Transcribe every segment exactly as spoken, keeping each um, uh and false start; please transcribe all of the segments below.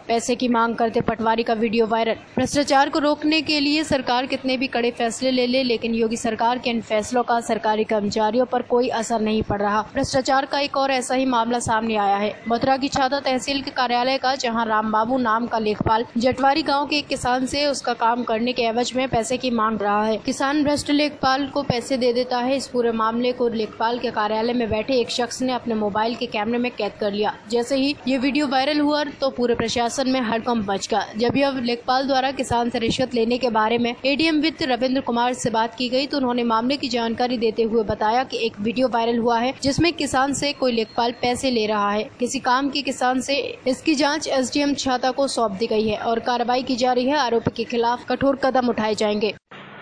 पैसे की मांग करते पटवारी का वीडियो वायरल। भ्रष्टाचार को रोकने के लिए सरकार कितने भी कड़े फैसले ले ले, लेकिन योगी सरकार के इन फैसलों का सरकारी कर्मचारियों पर कोई असर नहीं पड़ रहा। भ्रष्टाचार का एक और ऐसा ही मामला सामने आया है मथुरा की छाता तहसील के कार्यालय का, जहां रामबाबू नाम का लेखपाल जटवारी गांव के एक किसान से उसका काम करने के एवज में पैसे की मांग रहा है। किसान भ्रष्ट लेखपाल को पैसे दे देता है। इस पूरे मामले को लेखपाल के कार्यालय में बैठे एक शख्स ने अपने मोबाइल के कैमरे में कैद कर लिया। जैसे ही ये वीडियो वायरल हुआ तो पूरे प्रशासन में हड़कंप मच गया। जब यह लेखपाल द्वारा किसान से रिश्वत लेने के बारे में एडीएम वित्त रविंद्र कुमार से बात की गई तो उन्होंने मामले की जानकारी देते हुए बताया कि एक वीडियो वायरल हुआ है जिसमें किसान से कोई लेखपाल पैसे ले रहा है किसी काम के किसान से। इसकी जांच एसडीएम छाता को सौंप दी गई है और कार्रवाई की जा रही है। आरोपी के खिलाफ कठोर कदम उठाए जाएंगे।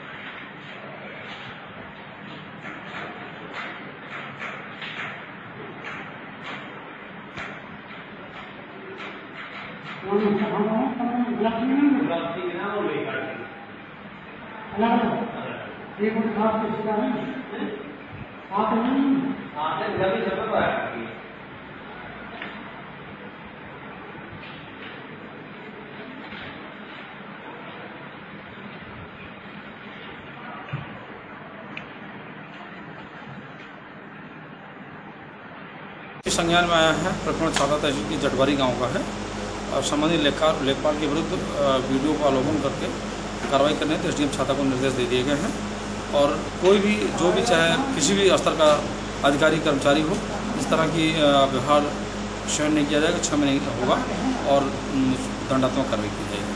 संज्ञान में आया है प्रकरण छाता तहसील की जटवारी गांव का है और संबंधित लेखपाल लेखपाल के विरुद्ध वीडियो को अवलोकन करके कार्रवाई करने तो एसडीएम छाता को निर्देश दे दिए गए हैं और कोई भी जो भी चाहे किसी भी स्तर का अधिकारी कर्मचारी हो इस तरह की व्यवहार सहन नहीं किया जाएगा। छः महीने होगा और दंडात्मक कार्रवाई की जाएगी।